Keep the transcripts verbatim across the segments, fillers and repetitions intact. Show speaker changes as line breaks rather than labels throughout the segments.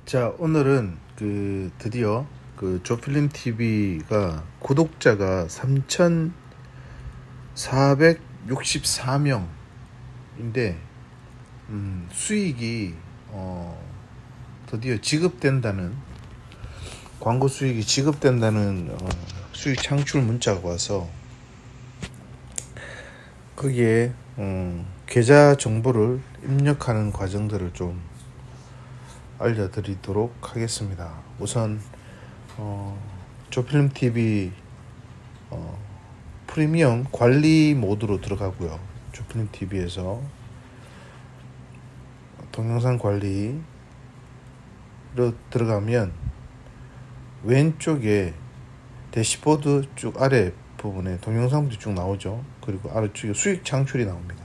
자, 오늘은 그 드디어 그 조필름 티비가 구독자가 삼천사백육십사 명인데 음, 수익이 어, 드디어 지급된다는 광고 수익이 지급된다는 어, 수익 창출 문자가 와서 거기에 음, 계좌 정보를 입력하는 과정들을 좀 알려드리도록 하겠습니다. 우선 어, 조필름 티비 어, 프리미엄 관리 모드로 들어가고요. 조필름 티비에서 동영상 관리로 들어가면 왼쪽에 대시보드 쭉 아래 부분에 동영상들이 쭉 나오죠. 그리고 아래쪽에 수익 창출이 나옵니다.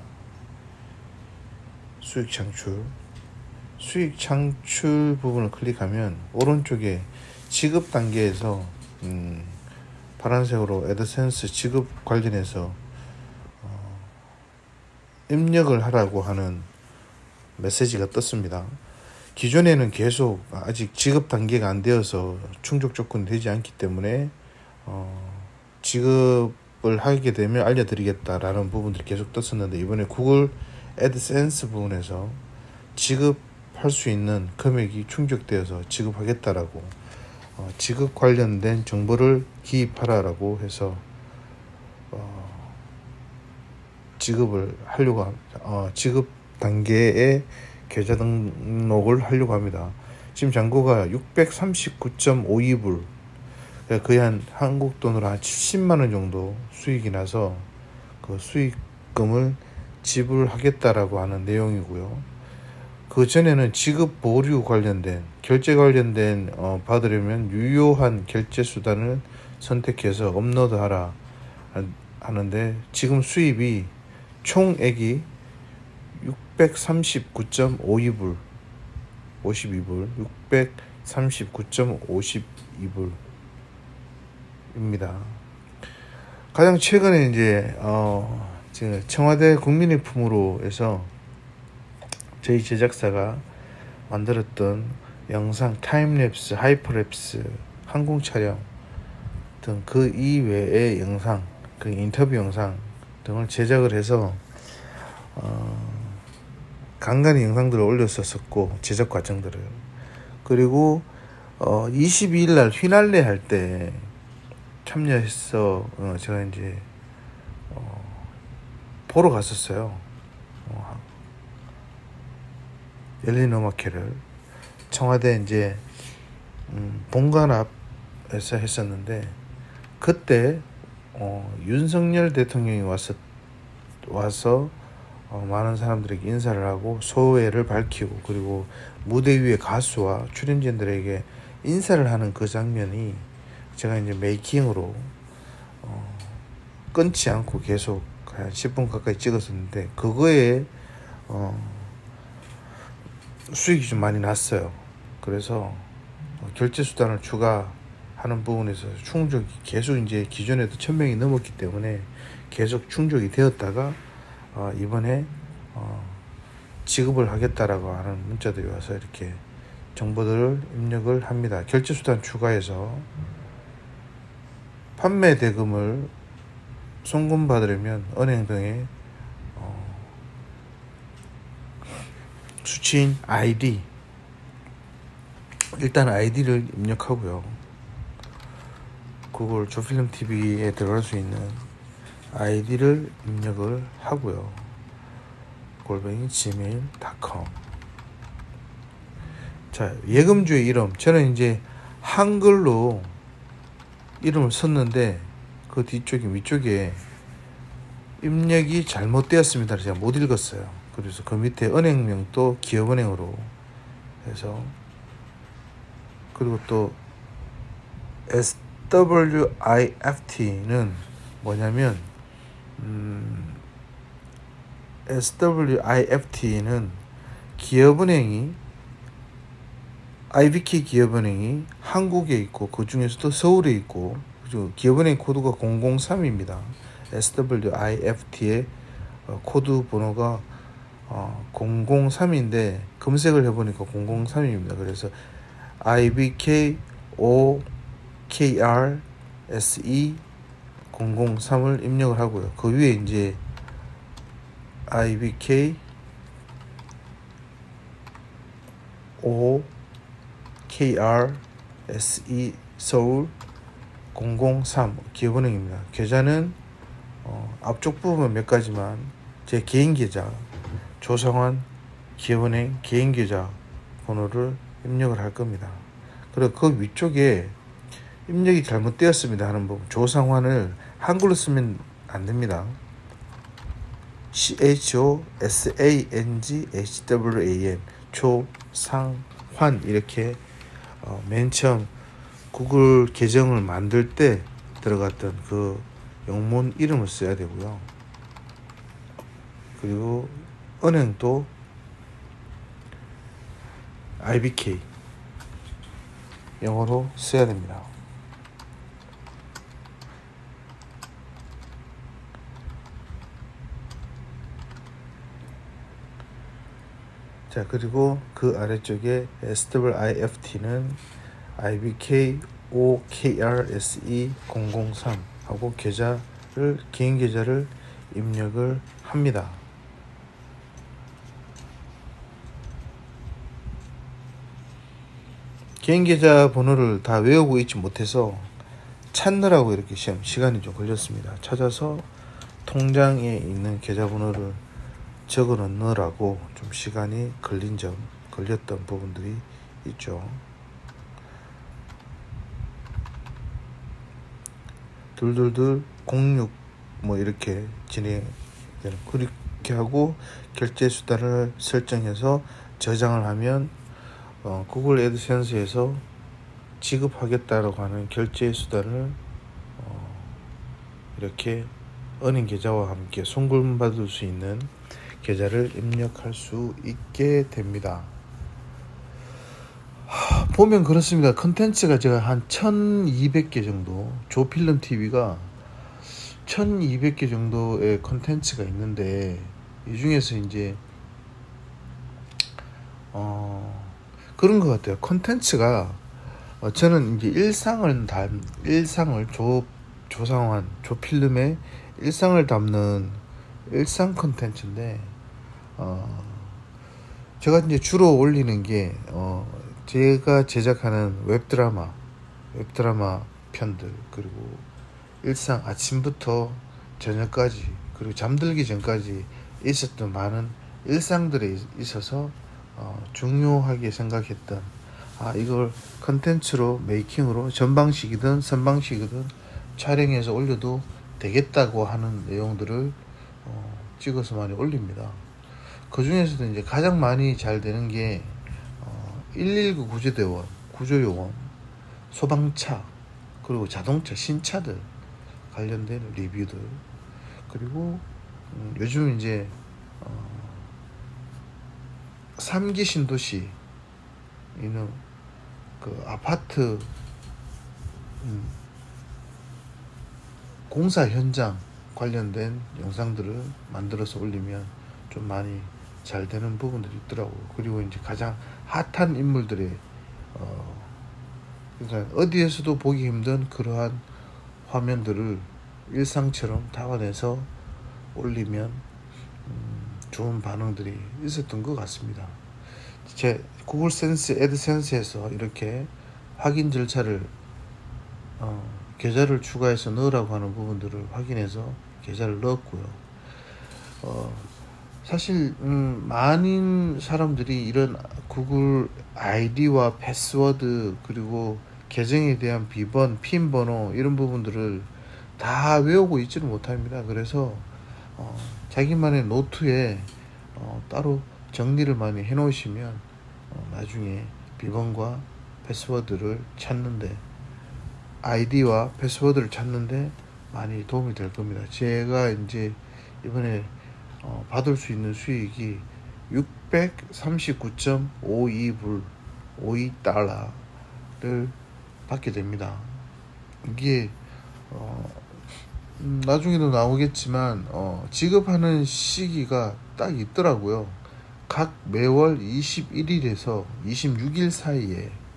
수익 창출 수익 창출 부분을 클릭하면 오른쪽에 지급 단계에서 음, 파란색으로 애드센스 지급 관련해서 어, 입력을 하라고 하는 메시지가 떴습니다. 기존에는 계속 아직 지급 단계가 안 되어서 충족 조건이 되지 않기 때문에 어, 지급을 하게 되면 알려드리겠다라는 부분들이 계속 떴었는데, 이번에 구글 애드센스 부분에서 지급 할 수 있는 금액이 충족되어서 지급하겠다라고 어, 지급 관련된 정보를 기입하라라고 해서 어, 지급을 하려고 합니다. 어, 지급 단계에 계좌 등록을 하려고 합니다. 지금 잔고가 육백삼십구 점 오이 불, 거의 한 한국 돈으로 한 칠십만 원 정도 수익이 나서 그 수익금을 지불하겠다라고 하는 내용이고요. 그 전에는 지급 보류 관련된 결제 관련된 어, 받으려면 유효한 결제 수단을 선택해서 업로드하라 하는데, 지금 수입이 총액이 육백삼십구 점 오이 불 오십이 불 육백삼십구 점 오십이 불입니다. 가장 최근에 이제 어, 청와대 국민일품으로 해서 저희 제작사가 만들었던 영상 타임랩스, 하이퍼랩스, 항공 촬영 등 그 이외의 영상, 그 인터뷰 영상 등을 제작을 해서 어, 간간히 영상들을 올렸었고, 제작 과정들을. 그리고 어, 이십이 일 날 휘날레 할 때 참여해서 어, 제가 이제 어, 보러 갔었어요. 어, 열린 음악회를 청와대 이제 음, 본관 앞에서 했었는데, 그때 어, 윤석열 대통령이 와서 와서 어, 많은 사람들에게 인사를 하고 소회를 밝히고, 그리고 무대 위에 가수와 출연진들에게 인사를 하는 그 장면이 제가 이제 메이킹으로 어, 끊지 않고 계속 한 십 분 가까이 찍었었는데, 그거에 어, 수익이 좀 많이 났어요. 그래서 결제 수단을 추가하는 부분에서 충족이 계속 이제 기존에도 천 명이 넘었기 때문에 계속 충족이 되었다가 어, 이번에 어, 지급을 하겠다라고 하는 문자들이 와서 이렇게 정보들을 입력을 합니다. 결제 수단 추가해서 판매 대금을 송금 받으려면 은행 등에 수취인 아이디, 일단 아이디를 입력하고요. 구글 조필름 티비에 들어갈 수 있는 아이디를 입력을 하고요. 골뱅이 지메일 닷컴. 자, 예금주의 이름, 저는 이제 한글로 이름을 썼는데 그 뒤쪽에 위쪽에 입력이 잘못되었습니다. 제가 못 읽었어요. 그래서 그 밑에 은행명도 기업은행으로 해서, 그리고 또 에스더블유아이에프티는 뭐냐면 음, 에스더블유아이에프티는 기업은행이 아이비케이 기업은행이 한국에 있고 그 중에서도 서울에 있고, 기업은행 코드가 공공삼입니다. 에스더블유아이에프티의 코드 번호가 어, 공공삼인데 검색을 해보니까 공공삼입니다. 그래서 아이비케이 오케이알에스이 공공삼을 입력을 하고요. 그 위에 이제 아이비케이 오케이알에스이 서울 공공삼 기업은행입니다. 계좌는 어, 앞쪽 부분 몇 가지만 제 개인 계좌 조성환 기업은행 개인 계좌 번호를 입력을 할 겁니다. 그리고 그 위쪽에 입력이 잘못되었습니다 하는 부분 조상환을 한글로 쓰면 안 됩니다. 씨에이치오에스에이엔지에이치더블유에이엔 조상환 이렇게 어, 맨 처음 구글 계정을 만들 때 들어갔던 그 영문 이름을 써야 되고요. 그리고 은행도 아이비케이 영어로 써야 됩니다. 자, 그리고 그 아래쪽에 에스더블유아이에프티는 아이비케이 오케이알에스이 공공삼 하고 계좌를 개인 계좌를 입력을 합니다. 개인 계좌 번호를 다 외우고 있지 못해서 찾느라고 이렇게 시험 시간이 좀 걸렸습니다. 찾아서 통장에 있는 계좌 번호를 적어 넣느라고 좀 시간이 걸린 점, 걸렸던 부분들이 있죠. 둘둘둘 공육 뭐 이렇게 진행 그렇게 하고 결제 수단을 설정해서 저장을 하면 어, 구글 애드센스에서 지급하겠다라고 하는 결제 수단을 어, 이렇게 은행 계좌와 함께 송금받을 수 있는 계좌를 입력할 수 있게 됩니다. 하, 보면 그렇습니다. 컨텐츠가 제가 한 천이백 개 정도, 조필름 티비가 천이백 개 정도의 컨텐츠가 있는데 이 중에서 이제 어, 그런 것 같아요. 컨텐츠가 어, 저는 이제 일상을 담 일상을 조 조상환 조필름의 일상을 담는 일상 컨텐츠인데 어, 제가 이제 주로 올리는 게 어, 제가 제작하는 웹드라마 웹드라마 편들 그리고 일상 아침부터 저녁까지 그리고 잠들기 전까지 있었던 많은 일상들에 있어서 어, 중요하게 생각했던 아 이걸 컨텐츠로 메이킹으로 전방식이든 선방식이든 촬영해서 올려도 되겠다고 하는 내용들을 어, 찍어서 많이 올립니다. 그 중에서도 이제 가장 많이 잘 되는 게 어, 일일구 구조대원, 구조요원, 소방차 그리고 자동차 신차들 관련된 리뷰들 그리고 음, 요즘 이제 어, 삼 기 신도시 이는 그 아파트 음, 공사 현장 관련된 영상들을 만들어서 올리면 좀 많이 잘 되는 부분들이 있더라고요. 그리고 이제 가장 핫한 인물들의 어, 그러니까 어디에서도 보기 힘든 그러한 화면들을 일상처럼 담아내서 올리면 음, 좋은 반응들이 있었던 것 같습니다. 제 구글 센스, 애드센스에서 이렇게 확인 절차를 어, 계좌를 추가해서 넣으라고 하는 부분들을 확인해서 계좌를 넣었고요. 어, 사실 음, 많은 사람들이 이런 구글 아이디와 패스워드 그리고 계정에 대한 비번, 핀 번호 이런 부분들을 다 외우고 있지는 못합니다. 그래서 어, 자기만의 노트에 어, 따로 정리를 많이 해 놓으시면 어, 나중에 비번과 패스워드를 찾는데 아이디와 패스워드를 찾는데 많이 도움이 될 겁니다. 제가 이제 이번에 어, 받을 수 있는 수익이 육백삼십구 점 오이 불, 오이 달러를 받게 됩니다. 이게 어, 음, 나중에도 나오겠지만 어, 지급하는 시기가 딱 있더라고요. 각 매월 이십일 일에서 이십육 일 사이에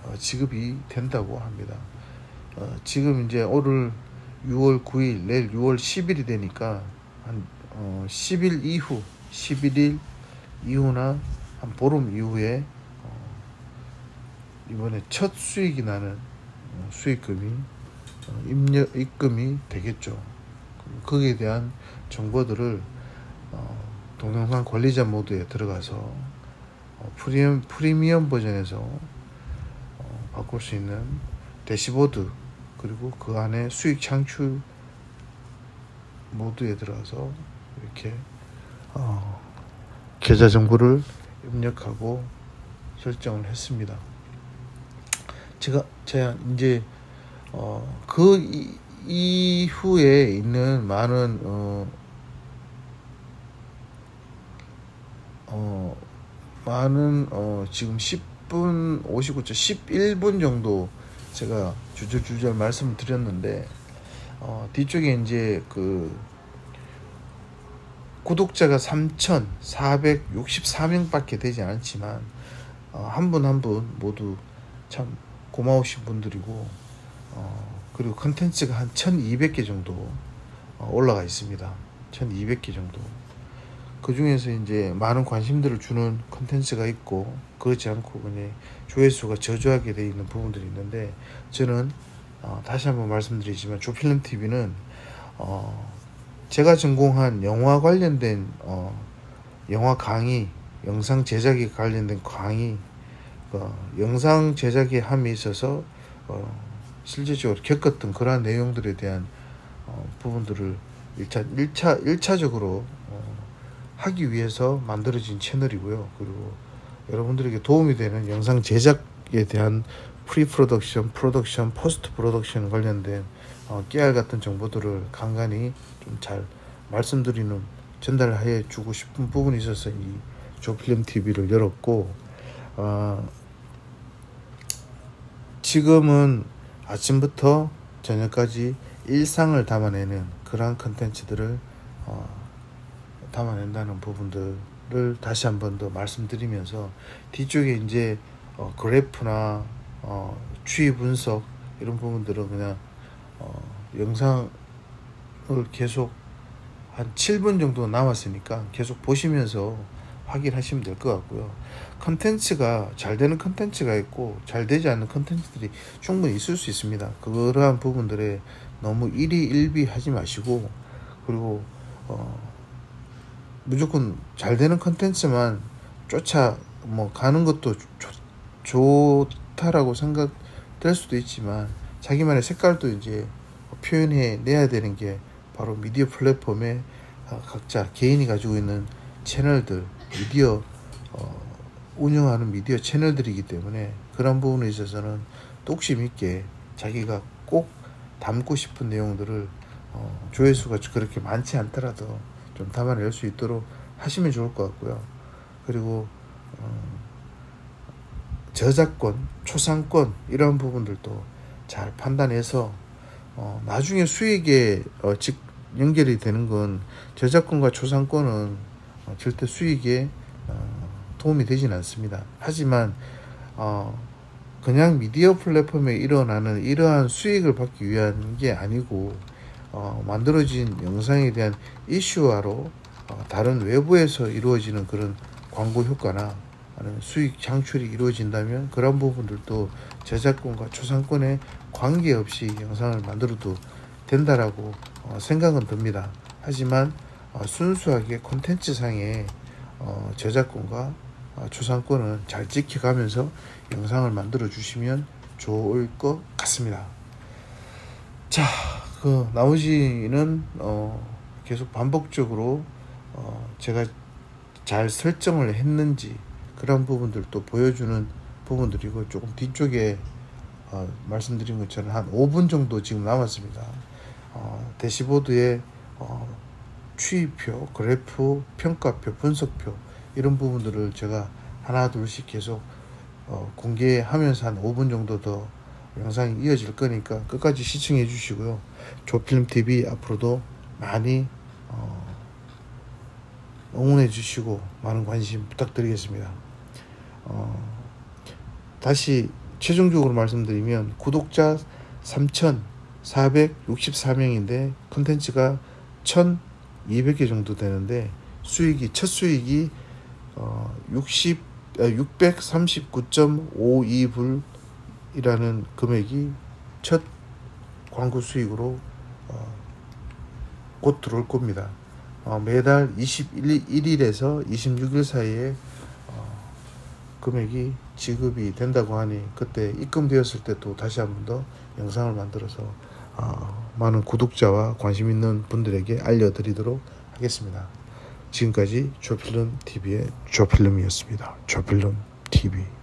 어, 지급이 된다고 합니다. 어, 지금 이제 오늘 유월 구일, 내일 유월 십일이 되니까 한 어, 십 일 이후, 십일 일 이후나 한 보름 이후에 어, 이번에 첫 수익이 나는 어, 수익금이 어, 입력, 입금이 되겠죠. 거기에 대한 정보들을 어, 동영상 관리자 모드에 들어가서 어, 프리미엄, 프리미엄 버전에서 어, 바꿀 수 있는 대시보드, 그리고 그 안에 수익 창출 모드에 들어가서 이렇게 어, 계좌 정보를 입력하고 설정을 했습니다. 제가 제가 이제 어, 그 이, 이후에 있는 많은 어, 어, 많은 어, 지금 십 분 오십구 초 십일 분 정도 제가 주저주저 말씀을 드렸는데 어, 뒤쪽에 이제 그 구독자가 삼천사백육십사 명밖에 되지 않지만 어, 한 분 한 분 모두 참 고마우신 분들이고 어, 그리고 컨텐츠가 한 천이백 개 정도 어, 올라가 있습니다. 천이백 개 정도. 그 중에서 이제 많은 관심들을 주는 컨텐츠가 있고 그렇지 않고 그냥 조회수가 저조하게 되어 있는 부분들이 있는데, 저는 어, 다시 한번 말씀드리지만 조필름티비는 어, 제가 전공한 영화 관련된 어, 영화 강의, 영상 제작에 관련된 강의, 어, 영상 제작에 함에 있어서 어, 실질적으로 겪었던 그러한 내용들에 대한 어, 부분들을 일차, 일차, 일차적으로 어, 하기 위해서 만들어진 채널이고요. 그리고 여러분들에게 도움이 되는 영상 제작에 대한 프리 프로덕션, 프로덕션, 포스트 프로덕션 관련된 어, 깨알 같은 정보들을 간간히 좀 잘 말씀드리는, 전달해 주고 싶은 부분이 있어서 이 조필름티비를 열었고, 어, 지금은 아침부터 저녁까지 일상을 담아내는 그러한 컨텐츠들을 어, 담아낸다는 부분들을 다시 한 번 더 말씀드리면서, 뒤쪽에 이제 어, 그래프나 어, 추이 분석 이런 부분들은 그냥 어, 영상을 계속 한 칠 분 정도 남았으니까 계속 보시면서 확인하시면 될 것 같고요. 컨텐츠가 잘 되는 컨텐츠가 있고 잘 되지 않는 컨텐츠들이 충분히 있을 수 있습니다. 그러한 부분들에 너무 일희일비 하지 마시고, 그리고 어, 무조건 잘 되는 컨텐츠만 쫓아 뭐 가는 것도 좋, 좋다라고 생각될 수도 있지만, 자기만의 색깔도 이제 표현해 내야 되는 게 바로 미디어 플랫폼에 각자 개인이 가지고 있는 채널들, 미디어 어, 운영하는 미디어 채널들이기 때문에 그런 부분에 있어서는 뚝심 있게 자기가 꼭 담고 싶은 내용들을 어, 조회수가 그렇게 많지 않더라도 좀 담아낼 수 있도록 하시면 좋을 것 같고요. 그리고 어, 저작권, 초상권 이런 부분들도 잘 판단해서 어, 나중에 수익에 어, 직 연결이 되는 건, 저작권과 초상권은 어, 절대 수익에 어, 도움이 되지는 않습니다. 하지만 어, 그냥 미디어 플랫폼에 일어나는 이러한 수익을 받기 위한 게 아니고 어, 만들어진 영상에 대한 이슈화로 어, 다른 외부에서 이루어지는 그런 광고 효과나 아니면 수익 창출이 이루어진다면 그런 부분들도 저작권과 초상권에 관계없이 영상을 만들어도 된다라고 어, 생각은 듭니다. 하지만 어, 순수하게 콘텐츠상의 어, 저작권과 어, 초상권은 잘 지켜가면서 영상을 만들어 주시면 좋을 것 같습니다. 자, 그 나머지는 어, 계속 반복적으로 어, 제가 잘 설정을 했는지 그런 부분들도 보여주는 부분들이고, 조금 뒤쪽에 어, 말씀드린 것처럼 한 오 분 정도 지금 남았습니다. 어, 대시보드에 어, 추이표, 그래프, 평가표, 분석표 이런 부분들을 제가 하나 둘씩 계속 어, 공개하면서 한 오 분 정도 더 영상이 이어질 거니까 끝까지 시청해 주시고요. 조필름티비 앞으로도 많이 어, 응원해 주시고 많은 관심 부탁드리겠습니다. 어, 다시 최종적으로 말씀드리면 구독자 삼천사백육십사 명인데 컨텐츠가 천이백 개 정도 되는데 수익이 첫 수익이 어, 육십, 육백삼십구 점 오이 불이라는 금액이 첫 광고 수익으로 어, 곧 들어올 겁니다. 어, 매달 이십일 일에서 이십육 일 사이에 어, 금액이 지급이 된다고 하니 그때 입금되었을 때 또 다시 한 번 더 영상을 만들어서 어, 많은 구독자와 관심 있는 분들에게 알려드리도록 하겠습니다. 지금까지 조필름티비의 조필름이었습니다. 조필름티비